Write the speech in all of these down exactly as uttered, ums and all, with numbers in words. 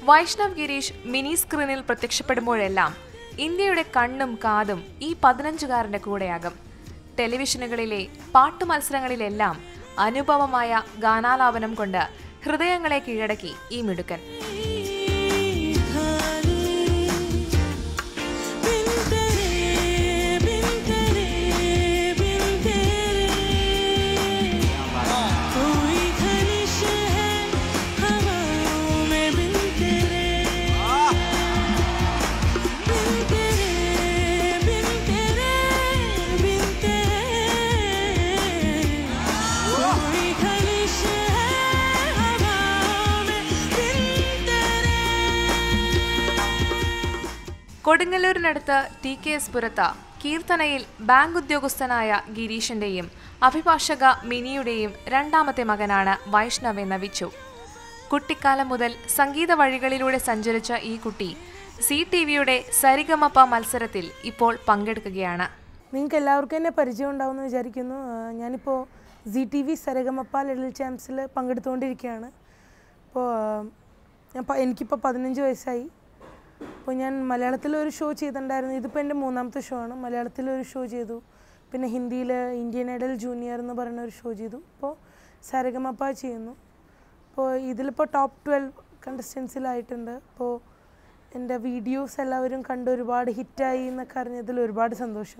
Vaishnav Girish mini screenil പ്രത്യക്ഷപ്പെടുമ്പോഴെല്ലാം ഇന്ത്യയുടെ കണ്ണും കാതും ഈ പതിനഞ്ചുകാരന്റെ കൂടെയാകും. ടെലിവിഷനുകളിലെ പാട്ടുമത്സരങ്ങളിലെല്ലാം അനുപമമായ ഗാനാലാപനം കൊണ്ട് ഹൃദയങ്ങളെ കീഴടക്കി ഈ മിടുക്കൻ. കൊടുങ്ങല്ലൂരിനടുത്ത് ടി കെ എസ് പുരത്ത് കീർത്തനയിൽ ബാങ്ക് ഉദ്യോഗസ്ഥനായ ഗിരീഷിന്റെയും അഭിഭാഷക മിനിയുടെയും രണ്ടാമത്തെ മകനാണ് വൈഷ്ണവ് എന്ന വിച്ചു. കുട്ടിക്കാലം മുതൽ സംഗീത വഴികളിലൂടെ സഞ്ചരിച്ച ഈ കുട്ടി സി ടി വിയുടെ സരിഗമപ മത്സരത്തിൽ ഇപ്പോൾ പങ്കെടുക്കുകയാണ്. നിങ്ങൾക്ക് എല്ലാവർക്കും എന്നെ പരിചയം ഉണ്ടാവുമെന്ന് വിചാരിക്കുന്നു. ഞാനിപ്പോൾ Zee TV Sa Re Ga Ma Pa little ചാമ്പ്സിൽ പങ്കെടുത്തുകൊണ്ടിരിക്കുകയാണ്. ഇപ്പോൾ ഞാൻ എനിക്കിപ്പോൾ പതിനഞ്ച് വയസ്സായി. അപ്പോൾ ഞാൻ മലയാളത്തിലൊരു ഷോ ചെയ്തിട്ടുണ്ടായിരുന്നു. ഇതിപ്പോൾ എൻ്റെ മൂന്നാമത്തെ ഷോ ആണ്. മലയാളത്തിലൊരു ഷോ ചെയ്തു, പിന്നെ ഹിന്ദിയിൽ ഇന്ത്യൻ ഐഡൽ ജൂനിയർ എന്ന് പറയുന്ന ഒരു ഷോ ചെയ്തു. ഇപ്പോൾ സരിഗമപ ചെയ്യുന്നു. അപ്പോൾ ഇതിലിപ്പോൾ ടോപ്പ് ട്വൽവ് കണ്ടസ്റ്റൻസിലായിട്ടുണ്ട്. അപ്പോൾ എൻ്റെ വീഡിയോസ് എല്ലാവരും കണ്ട് ഒരുപാട് ഹിറ്റായി എന്നൊക്കെ അറിഞ്ഞതിൽ ഒരുപാട് സന്തോഷം.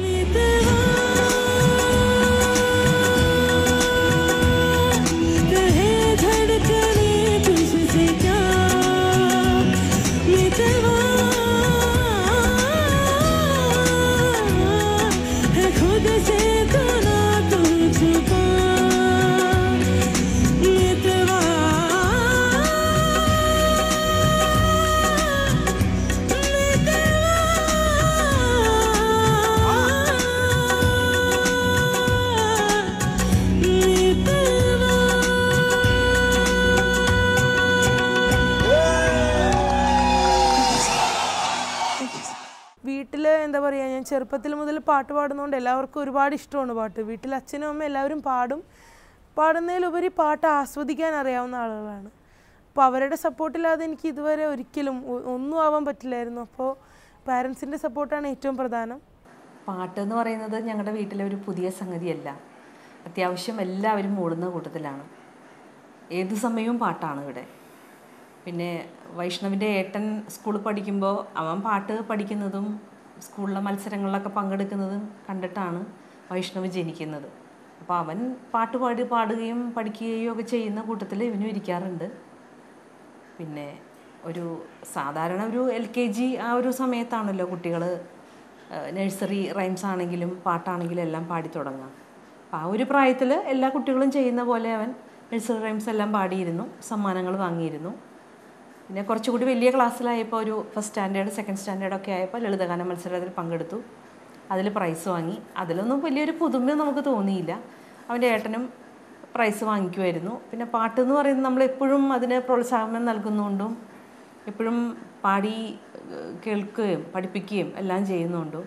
വീട്ടിൽ എന്താ പറയുക, ഞാൻ ചെറുപ്പത്തിൽ മുതൽ പാട്ട് പാടുന്നതുകൊണ്ട് എല്ലാവർക്കും ഒരുപാട് ഇഷ്ടമാണ് പാട്ട്. വീട്ടിൽ അച്ഛനും അമ്മയും എല്ലാവരും പാടും. പാടുന്നതിലുപരി പാട്ട് ആസ്വദിക്കാൻ അറിയാവുന്ന ആളുകളാണ്. അപ്പോൾ അവരുടെ സപ്പോർട്ടില്ലാതെ എനിക്ക് ഇതുവരെ ഒരിക്കലും ഒന്നും ആവാൻ പറ്റില്ലായിരുന്നു. അപ്പോൾ പാരൻസിൻ്റെ സപ്പോർട്ടാണ് ഏറ്റവും പ്രധാനം. പാട്ട് എന്ന് പറയുന്നത് ഞങ്ങളുടെ വീട്ടിലെ ഒരു പുതിയ സംഗതിയല്ല. അത്യാവശ്യം എല്ലാവരും ഓടുന്ന കൂട്ടത്തിലാണ്. ഏതു സമയവും പാട്ടാണ് ഇവിടെ. പിന്നെ വൈഷ്ണവിൻ്റെ ഏട്ടൻ സ്കൂളിൽ പഠിക്കുമ്പോൾ അവൻ പാട്ട് പഠിക്കുന്നതും സ്കൂളിലെ മത്സരങ്ങളിലൊക്കെ പങ്കെടുക്കുന്നതും കണ്ടിട്ടാണ് വൈഷ്ണവ് ജനിക്കുന്നത്. അപ്പോൾ അവൻ പാട്ട് പാടി പാടുകയും പഠിക്കുകയും ഒക്കെ ചെയ്യുന്ന കൂട്ടത്തിൽ ഇവനും ഇരിക്കാറുണ്ട്. പിന്നെ ഒരു സാധാരണ ഒരു എൽ കെ ജി ആ ഒരു സമയത്താണല്ലോ കുട്ടികൾ നഴ്സറി റൈംസ് ആണെങ്കിലും പാട്ടാണെങ്കിലും എല്ലാം പാടി തുടങ്ങുക. അപ്പോൾ ആ ഒരു പ്രായത്തിൽ എല്ലാ കുട്ടികളും ചെയ്യുന്ന പോലെ അവൻ നഴ്സറി റൈംസ് എല്ലാം പാടിയിരുന്നു, സമ്മാനങ്ങൾ വാങ്ങിയിരുന്നു. പിന്നെ കുറച്ചുകൂടി വലിയ ക്ലാസ്സിലായപ്പോൾ ഒരു ഫസ്റ്റ് സ്റ്റാൻഡേർഡ് സെക്കൻഡ് സ്റ്റാൻഡേർഡൊക്കെ ആയപ്പോൾ ലളിതഗാന മത്സരത്തിൽ പങ്കെടുത്തു. അതിൽ പ്രൈസ് വാങ്ങി. അതിലൊന്നും വലിയൊരു പുതുമ നമുക്ക് തോന്നിയില്ല. അവൻ്റെ ഏട്ടനും പ്രൈസ് വാങ്ങിക്കുമായിരുന്നു. പിന്നെ പാട്ടെന്ന് പറയുന്നത് നമ്മളെപ്പോഴും അതിന് പ്രോത്സാഹനം നൽകുന്നുകൊണ്ടും എപ്പോഴും പാടി കേൾക്കുകയും പഠിപ്പിക്കുകയും എല്ലാം ചെയ്യുന്നുണ്ടും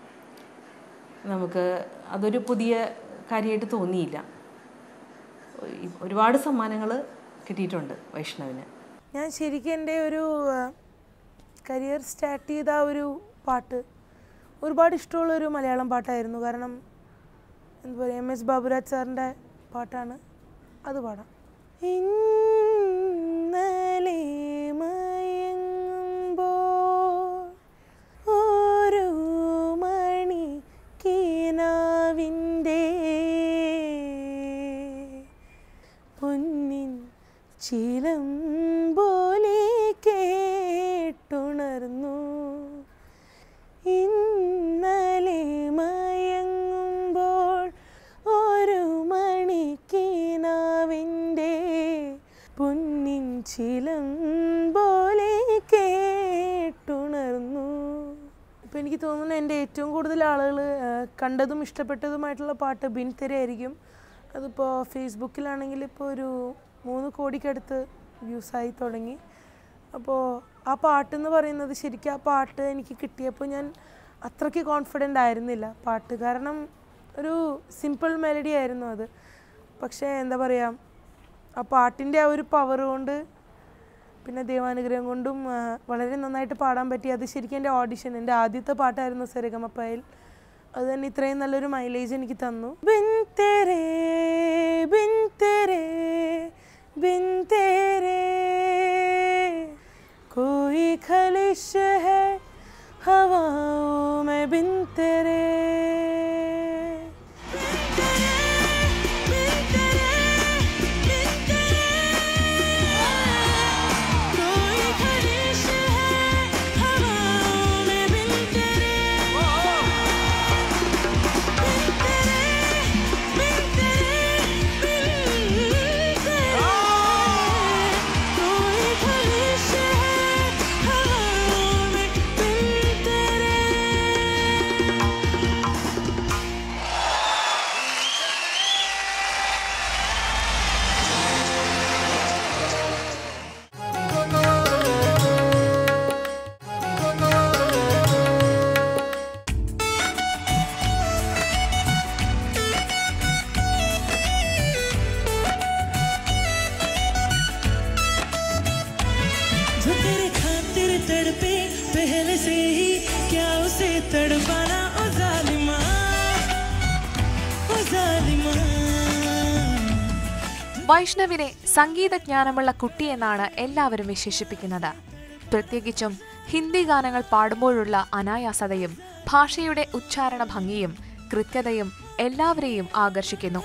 നമുക്ക് അതൊരു പുതിയ കാര്യമായിട്ട് തോന്നിയില്ല. ഒരുപാട് സമ്മാനങ്ങൾ കിട്ടിയിട്ടുണ്ട് വൈഷ്ണവിന്. ഞാൻ ശരിക്കും എൻ്റെ ഒരു കരിയർ സ്റ്റാർട്ട് ചെയ്ത ആ ഒരു പാട്ട് ഒരുപാട് ഇഷ്ടമുള്ളൊരു മലയാളം പാട്ടായിരുന്നു. കാരണം എന്താ പറയുക, എം എസ് ബാബുരാജ് സാറിൻ്റെ പാട്ടാണ്. അത് പാടാം. ഇന്നലെ മയങ്ങുമ്പോൾ ഒരു മണി കിനാവിൻ്റെ പൊന്നിൻ ചിലം പോലെ കേട്ടുണർന്നു. ഇന്നലെ മയങ്ങുമ്പോൾ ഒരു മണിക്കിനാവിൻ്റെ പൊന്നിൻ ചിലം പോലെ കേട്ടുണർന്നു. ഇപ്പം എനിക്ക് തോന്നുന്നു എൻ്റെ ഏറ്റവും കൂടുതൽ ആളുകൾ കണ്ടതും ഇഷ്ടപ്പെട്ടതുമായിട്ടുള്ള പാട്ട് ബിൻ തെരയായിരിക്കും. അതിപ്പോൾ ഫേസ്ബുക്കിലാണെങ്കിൽ ഇപ്പോൾ ഒരു മൂന്ന് കോടിക്കടുത്ത് വ്യൂസായി തുടങ്ങി. അപ്പോൾ ആ പാട്ടെന്ന് പറയുന്നത് ശരിക്കും ആ പാട്ട് എനിക്ക് കിട്ടിയപ്പോൾ ഞാൻ അത്രയ്ക്ക് കോൺഫിഡൻ്റ് ആയിരുന്നില്ല പാട്ട്. കാരണം ഒരു സിമ്പിൾ മെലഡി ആയിരുന്നു അത്. പക്ഷേ എന്താ പറയുക, ആ പാട്ടിൻ്റെ ആ ഒരു പവർ കൊണ്ട് പിന്നെ ദൈവാനുഗ്രഹം കൊണ്ടും വളരെ നന്നായിട്ട് പാടാൻ പറ്റി. അത് ശരിക്കും എൻ്റെ ഓഡിഷൻ, എൻ്റെ ആദ്യത്തെ പാട്ടായിരുന്നു സരിഗമപ്പയിൽ. അത് തന്നെ ഇത്രയും നല്ലൊരു മൈലേജ് എനിക്ക് തന്നു. ബിൻ തേരേ ബിൻ തേരേ ബിൻ തേരേ कोई खलिश है हवाओं में बिन तेरे വൈഷ്ണവിനെ സംഗീതജ്ഞാനമുള്ള കുട്ടിയെന്നാണ് എല്ലാവരും വിശേഷിപ്പിക്കുന്നത്. പ്രത്യേകിച്ചും ഹിന്ദി ഗാനങ്ങൾ പാടുമ്പോഴുള്ള അനായാസതയും ഭാഷയുടെ ഉച്ചാരണ ഭംഗിയും കൃത്യതയും എല്ലാവരെയും ആകർഷിക്കുന്നു.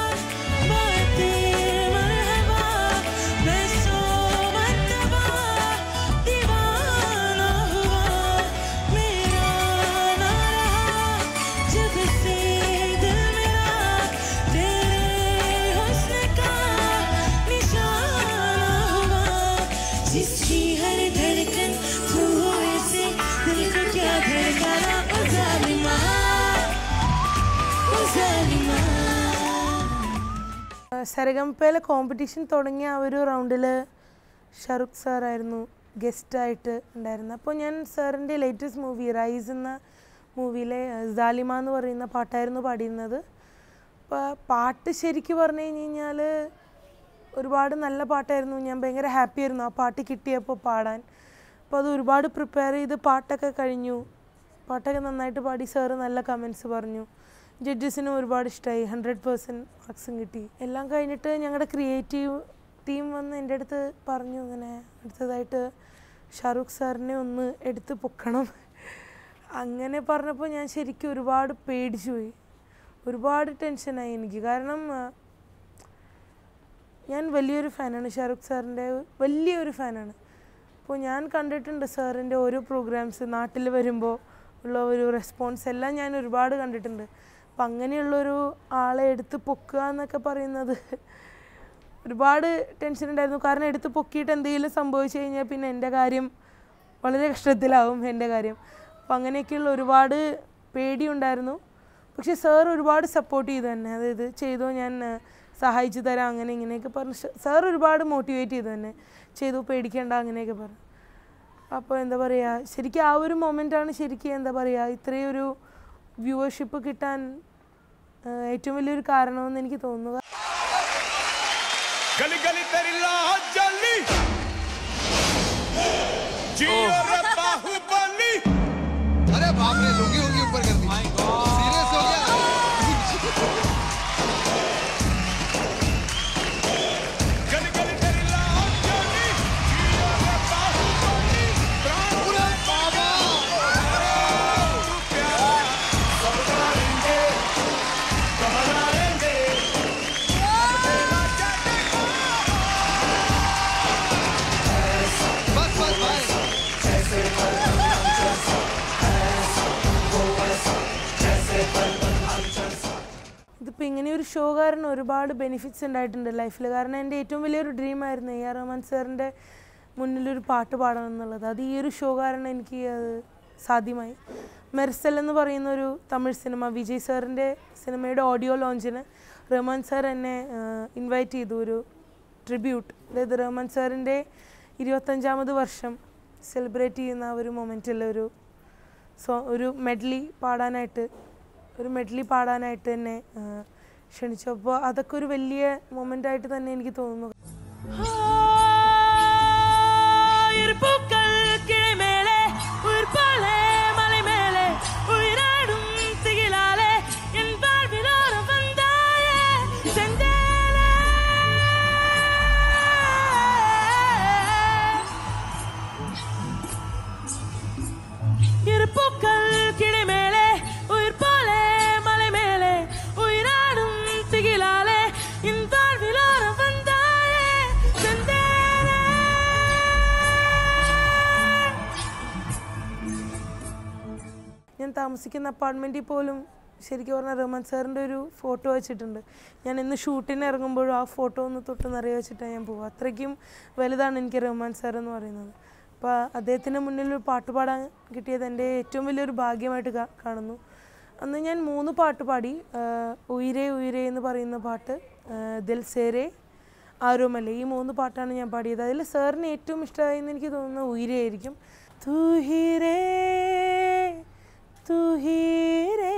സരിഗമപ്പയിലെ കോമ്പറ്റീഷൻ തുടങ്ങിയ ആ ഒരു റൗണ്ടിൽ ഷാറുഖ് സാറായിരുന്നു ഗസ്റ്റായിട്ട് ഉണ്ടായിരുന്നത്. അപ്പോൾ ഞാൻ സാറിൻ്റെ ലേറ്റസ്റ്റ് മൂവി റൈസ് എന്ന മൂവിയിലെ സാലിമ എന്ന് പറയുന്ന പാട്ടായിരുന്നു പാടിയിരുന്നത്. അപ്പോൾ പാട്ട് ശരിക്കും പറഞ്ഞു കഴിഞ്ഞ് കഴിഞ്ഞാൽ ഒരുപാട് നല്ല പാട്ടായിരുന്നു. ഞാൻ ഭയങ്കര ഹാപ്പി ആയിരുന്നു ആ പാട്ട് കിട്ടിയപ്പോൾ പാടാൻ. അപ്പോൾ അത് ഒരുപാട് പ്രിപ്പയർ ചെയ്ത് പാട്ടൊക്കെ കഴിഞ്ഞു. പാട്ടൊക്കെ നന്നായിട്ട് പാടി. സാറ് നല്ല കമൻസ് പറഞ്ഞു. ജഡ്ജസിനും ഒരുപാട് ഇഷ്ടമായി. ഹൺഡ്രഡ് പേഴ്സൻറ്റ് മാർക്സും കിട്ടി. എല്ലാം കഴിഞ്ഞിട്ട് ഞങ്ങളുടെ ക്രിയേറ്റീവ് ടീം വന്ന് എൻ്റെ അടുത്ത് പറഞ്ഞു, ഇങ്ങനെ അടുത്തതായിട്ട് ഷാറുഖ് സാറിനെ ഒന്ന് എടുത്ത് പൊക്കണം. അങ്ങനെ പറഞ്ഞപ്പോൾ ഞാൻ ശരിക്കും ഒരുപാട് പേടിച്ചു പോയി. ഒരുപാട് ടെൻഷനായി എനിക്ക്. കാരണം ഞാൻ വലിയൊരു ഫാനാണ്, ഷാറുഖ് സാറിൻ്റെ വലിയൊരു ഫാനാണ്. അപ്പോൾ ഞാൻ കണ്ടിട്ടുണ്ട് സാറിൻ്റെ ഓരോ പ്രോഗ്രാംസ് നാട്ടിൽ വരുമ്പോൾ ഉള്ള ഒരു റെസ്പോൺസ് എല്ലാം ഞാൻ ഒരുപാട് കണ്ടിട്ടുണ്ട്. അപ്പം അങ്ങനെയുള്ളൊരു ആളെ എടുത്ത് പൊക്കുക എന്നൊക്കെ പറയുന്നത് ഒരുപാട് ടെൻഷൻ ഉണ്ടായിരുന്നു. കാരണം എടുത്ത് പൊക്കിയിട്ട് എന്തെങ്കിലും സംഭവിച്ചു കഴിഞ്ഞാൽ പിന്നെ എൻ്റെ കാര്യം വളരെ കഷ്ടത്തിലാവും, എൻ്റെ കാര്യം. അപ്പം അങ്ങനെയൊക്കെയുള്ള ഒരുപാട് പേടിയുണ്ടായിരുന്നു. പക്ഷേ സാർ ഒരുപാട് സപ്പോർട്ട് ചെയ്തു തന്നെ. അതായത് ചെയ്തോ, ഞാൻ സഹായിച്ചു തരാം, അങ്ങനെ ഇങ്ങനെയൊക്കെ പറഞ്ഞു. സാർ ഒരുപാട് മോട്ടിവേറ്റ് ചെയ്തു തന്നെ, ചെയ്തു, പേടിക്കേണ്ട, അങ്ങനെയൊക്കെ പറഞ്ഞു. അപ്പോൾ എന്താ പറയുക, ശരിക്കും ആ ഒരു മൊമെൻ്റാണ് ശരിക്കും എന്താ പറയുക ഇത്രയും ഒരു വ്യൂവർഷിപ്പ് കിട്ടാൻ ഏറ്റവും വലിയൊരു കാരണമെന്ന് എനിക്ക് തോന്നുക. ഇതിപ്പോൾ ഇങ്ങനെ ഒരു ഷോ കാരണം ഒരുപാട് ബെനിഫിറ്റ്സ് ഉണ്ടായിട്ടുണ്ട് ലൈഫിൽ. കാരണം എൻ്റെ ഏറ്റവും വലിയൊരു ഡ്രീമായിരുന്നു എ ആർ റഹ്മാൻ സാറിൻ്റെ മുന്നിലൊരു പാട്ട് പാടണം എന്നുള്ളത്. അത് ഈ ഒരു ഷോ കാരണം എനിക്ക് അത് സാധ്യമായി. മെർസൽ എന്ന് പറയുന്ന ഒരു തമിഴ് സിനിമ, വിജയ് സാറിൻ്റെ സിനിമയുടെ ഓഡിയോ ലോഞ്ചിന് റഹ്മാൻ സാർ എന്നെ ഇൻവൈറ്റ് ചെയ്തു, ഒരു ട്രിബ്യൂട്ട്. അതായത് റഹ്മാൻ സാറിൻ്റെ ഇരുപത്തഞ്ചാമത് വർഷം സെലിബ്രേറ്റ് ചെയ്യുന്ന ഒരു മൊമെൻറ്റിൽ ഒരു സോ ഒരു മെഡ്ലി പാടാനായിട്ട് ഒരു മെഡ്ലി പാടാനായിട്ട് എന്നെ ക്ഷണിച്ചു. അപ്പോൾ അതൊക്കെ ഒരു വലിയ മൊമെൻ്റായിട്ട് തന്നെ എനിക്ക് തോന്നുന്നു. ഞാൻ താമസിക്കുന്ന അപ്പാർട്ട്മെൻറ്റിൽ പോലും ശരിക്കും പറഞ്ഞാൽ റഹ്മാൻ സാറിൻ്റെ ഒരു ഫോട്ടോ വെച്ചിട്ടുണ്ട്. ഞാൻ ഇന്ന് ഷൂട്ടിന് ഇറങ്ങുമ്പോഴും ആ ഫോട്ടോ ഒന്ന് തൊട്ട് നിറയെ വെച്ചിട്ടാണ് ഞാൻ പോവുക. അത്രയ്ക്കും വലുതാണ് എനിക്ക് റഹ്മാൻ സാർ എന്ന് പറയുന്നത്. അപ്പോൾ അദ്ദേഹത്തിന് മുന്നിൽ ഒരു പാട്ട് പാടാൻ കിട്ടിയത് എൻ്റെ ഏറ്റവും വലിയൊരു ഭാഗ്യമായിട്ട് കാണുന്നു. അന്ന് ഞാൻ മൂന്ന് പാട്ട് പാടി. ഉയിരേ ഉയിരേ എന്ന് പറയുന്ന പാട്ട്, ദിൽ സേരെ, ആരോമല്ലേ, ഈ മൂന്ന് പാട്ടാണ് ഞാൻ പാടിയത്. അതിൽ സാറിന് ഏറ്റവും ഇഷ്ടമായെന്ന് എനിക്ക് തോന്നുന്നത് ഉയിരേ ആയിരിക്കും. തൂ ഹീ രേ तू ही रे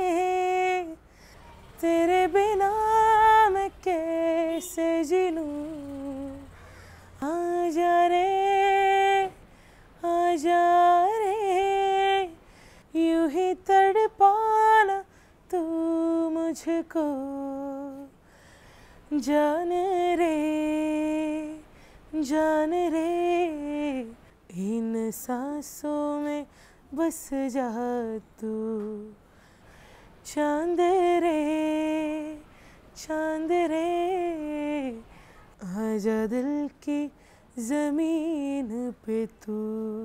तेरे बिना मैं कैसे जी लूं आजा रे आजा रे यूं ही तड़पाना तू मुझको जान रे जान रे इन सांसों में बस जा तू चांद रे चांद रे आजा दिल की ज़मीन पे तू.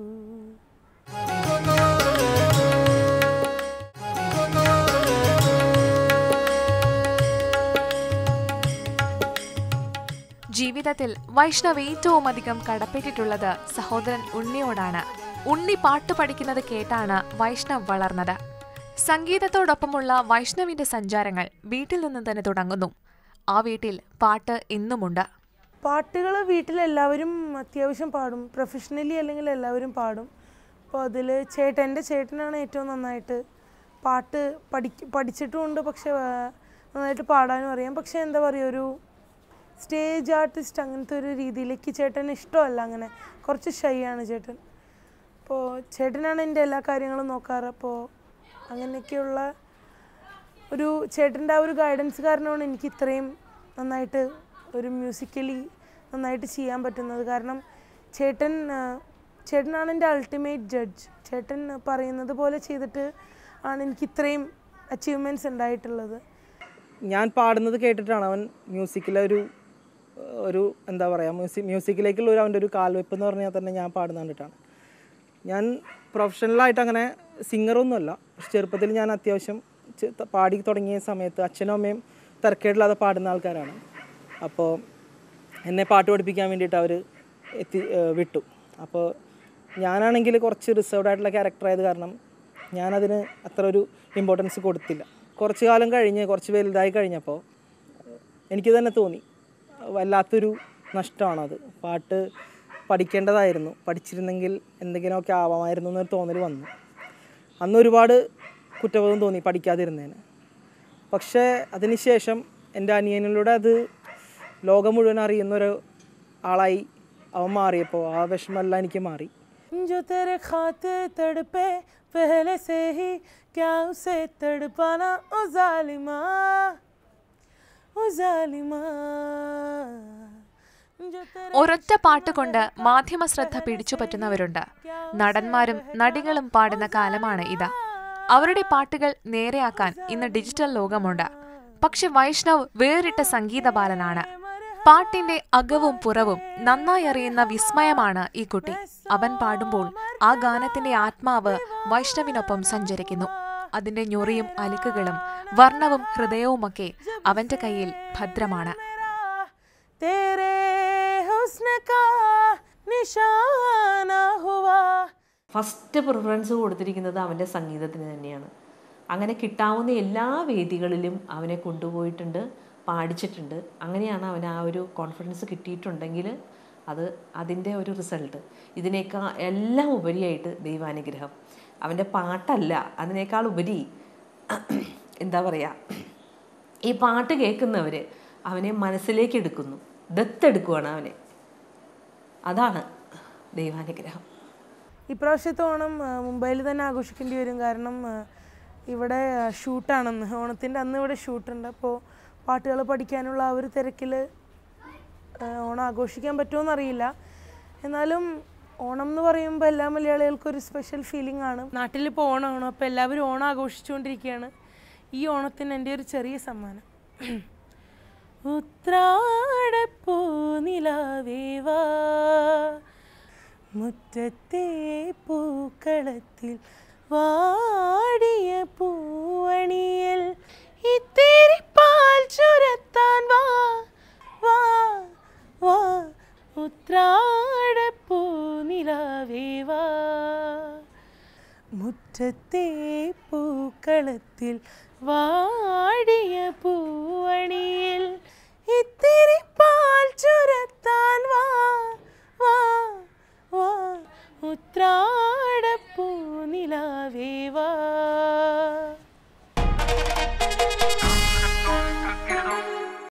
ജീവിതത്തിൽ വൈഷ്ണവ് ഏറ്റവും അധികം കടപ്പെട്ടിട്ടുള്ളത് സഹോദരൻ ഉണ്ണിയോടാണ്. ഉണ്ണി പാട്ട് പഠിക്കുന്നത് കേട്ടാണ് വൈഷ്ണവ് വളർന്നത്. സംഗീതത്തോടൊപ്പമുള്ള വൈഷ്ണവിന്റെ സഞ്ചാരങ്ങൾ വീട്ടിൽ നിന്ന് തന്നെ തുടങ്ങുന്നു. ആ വീട്ടിൽ പാട്ട് ഇന്നുമുണ്ട്. പാട്ടുകൾ വീട്ടിലെല്ലാവരും അത്യാവശ്യം പാടും, പ്രൊഫഷണലി അല്ലെങ്കിൽ എല്ലാവരും പാടും. അപ്പോൾ അതിൽ ചേട്ടൻ, എൻ്റെ ചേട്ടനാണ് ഏറ്റവും നന്നായിട്ട് പാട്ട് പഠിക്ക പഠിച്ചിട്ടുമുണ്ട് പക്ഷെ നന്നായിട്ട് പാടാനും അറിയാം. പക്ഷേ എന്താ പറയുക, ഒരു സ്റ്റേജ് ആർട്ടിസ്റ്റ് അങ്ങനത്തെ ഒരു രീതിയിലേക്ക് ചേട്ടന് ഇഷ്ടമല്ല. അങ്ങനെ കുറച്ച് ഷൈ ആണ് ചേട്ടൻ. അപ്പോൾ ചേട്ടനാണ് എൻ്റെ എല്ലാ കാര്യങ്ങളും നോക്കാറ്. അപ്പോൾ അങ്ങനെയൊക്കെയുള്ള ഒരു ചേട്ടൻ്റെ ആ ഒരു ഗൈഡൻസ് കാരണമാണ് എനിക്ക് ഇത്രയും നന്നായിട്ട് ഒരു മ്യൂസിക്കലി നന്നായിട്ട് ചെയ്യാൻ പറ്റുന്നത്. കാരണം ചേട്ടൻ ചേട്ടനാണ് എൻ്റെ അൾട്ടിമേറ്റ് ജഡ്ജ്. ചേട്ടൻ പറയുന്നത് പോലെ ചെയ്തിട്ട് ആണ് എനിക്ക് ഇത്രയും അച്ചീവ്മെൻറ്റ്സ് ഉണ്ടായിട്ടുള്ളത്. ഞാൻ പാടുന്നത് കേട്ടിട്ടാണ് അവൻ മ്യൂസിക്കിലൊരു ഒരു എന്താ പറയുക മ്യൂസിക് മ്യൂസിക്കിലേക്കുള്ള ഒരു അവൻ്റെ ഒരു കാൽവെപ്പ് എന്ന് പറഞ്ഞാൽ തന്നെ ഞാൻ പാടുന്ന കണ്ടിട്ടാണ്. ഞാൻ പ്രൊഫഷണലായിട്ട് അങ്ങനെ സിംഗറൊന്നുമല്ല. ചെറുപ്പത്തിൽ ഞാൻ അത്യാവശ്യം പാടി തുടങ്ങിയ സമയത്ത് അച്ഛനും അമ്മയും തിരക്കേടില്ലാതെ പാടുന്ന ആൾക്കാരാണ്. അപ്പോൾ എന്നെ പാട്ട് പഠിപ്പിക്കാൻ വേണ്ടിയിട്ട് അവർ എത്തി വിട്ടു. അപ്പോൾ ഞാനാണെങ്കിൽ കുറച്ച് റിസർവ്ഡ് ആയിട്ടുള്ള ക്യാരക്ടറായത് കാരണം ഞാനതിന് അത്ര ഒരു ഇമ്പോർട്ടൻസ് കൊടുത്തില്ല. കുറച്ച് കാലം കഴിഞ്ഞ് കുറച്ച് വലുതായി കഴിഞ്ഞപ്പോൾ എനിക്ക് തന്നെ തോന്നി വല്ലാത്തൊരു നഷ്ടമാണത്. പാട്ട് പഠിക്കേണ്ടതായിരുന്നു, പഠിച്ചിരുന്നെങ്കിൽ എന്തെങ്കിലുമൊക്കെ ആവാമായിരുന്നു എന്നൊരു തോന്നൽ വന്നു. അന്ന് ഒരുപാട് കുറ്റബോധം തോന്നി പഠിക്കാതിരുന്നതിന്. പക്ഷേ അതിന് ശേഷം എൻ്റെ അനിയനിലൂടെ അത് ലോകം മുഴുവൻ അറിയുന്നൊരു ആളായി അവൻ മാറിയപ്പോൾ ആ വിഷമമെല്ലാം എനിക്ക് മാറി. जो तेरे खातिर तड़पे पहले से ही क्या उसे तड़पाना ओ जालिमा ओ जालिमा. ഒരൊറ്റ പാട്ടുകൊണ്ട് മാധ്യമ ശ്രദ്ധ പിടിച്ചുപറ്റുന്നവരുണ്ട്. നടന്മാരും നടികളും പാടുന്ന കാലമാണ് ഇത്. അവരുടെ പാട്ടുകൾ നേരെയാക്കാൻ ഇന്ന് ഡിജിറ്റൽ ലോകമുണ്ട്. പക്ഷെ വൈഷ്ണവ് വേറിട്ട സംഗീത ബാലനാണ്. പാട്ടിന്റെ അകവും പുറവും നന്നായി അറിയുന്ന വിസ്മയമാണ് ഈ കുട്ടി. അവൻ പാടുമ്പോൾ ആ ഗാനത്തിന്റെ ആത്മാവ് വൈഷ്ണവിനൊപ്പം സഞ്ചരിക്കുന്നു. അതിന്റെ ഞൊറിയും അലുക്കുകളും വർണ്ണവും ഹൃദയവുമൊക്കെ അവന്റെ കയ്യിൽ ഭദ്രമാണ്. ഫസ്റ്റ് പ്രിഫറൻസ് കൊടുത്തിരിക്കുന്നത് അവൻ്റെ സംഗീതത്തിന് തന്നെയാണ്. അങ്ങനെ കിട്ടാവുന്ന എല്ലാ വേദികളിലും അവനെ കൊണ്ടുപോയിട്ടുണ്ട്, പാടിച്ചിട്ടുണ്ട്. അങ്ങനെയാണ് അവന് ആ ഒരു കോൺഫിഡൻസ് കിട്ടിയിട്ടുണ്ടെങ്കിൽ അത് അതിൻ്റെ ഒരു റിസൾട്ട്. ഇതിനേക്കാൾ എല്ലാം ഉപരിയായിട്ട് ദൈവാനുഗ്രഹം. അവൻ്റെ പാട്ടല്ല, അതിനേക്കാൾ ഉപരി എന്താ പറയുക, ഈ പാട്ട് കേൾക്കുന്നവർ അവനെ മനസ്സിലേക്ക് എടുക്കുന്നു, ദത്തെടുക്കുവാണ് അവനെ. അതാണ് ദൈവാനുഗ്രഹം. ഇപ്രാവശ്യത്തെ ഓണം മുംബൈയിൽ തന്നെ ആഘോഷിക്കേണ്ടി വരും. കാരണം ഇവിടെ ഷൂട്ടാണെന്ന്, ഓണത്തിൻ്റെ അന്ന് ഇവിടെ ഷൂട്ടുണ്ട്. അപ്പോൾ പാട്ടുകൾ പഠിക്കാനുള്ള ആ ഒരു തിരക്കിൽ ഓണം ആഘോഷിക്കാൻ പറ്റുമോയെന്നറിയില്ല. എന്നാലും ഓണം എന്ന് പറയുമ്പോൾ എല്ലാ മലയാളികൾക്കും ഒരു സ്പെഷ്യൽ ഫീലിംഗ് ആണ്. നാട്ടിലിപ്പോൾ ഓണമാണ്, അപ്പോൾ എല്ലാവരും ഓണം ആഘോഷിച്ചുകൊണ്ടിരിക്കുകയാണ്. ഈ ഓണത്തിന് എൻ്റെ ഒരു ചെറിയ സമ്മാനം. ഉത്രാടപ്പൂ നിലാവേവാ മുറ്റത്തെ പൂക്കളത്തിൽ വാടിയ പൂവണിയൽ ഇത്തിരി പാൽ ചുരത്താൻ വാ വാ വാ ഉത്രാടപ്പൂ നിലാവേവാ മുറ്റത്തെ പൂക്കളത്തിൽ വാടിയ പൂവണിയിൽ ഇത്തിരി പാൽ ചുരത്താൻ വാ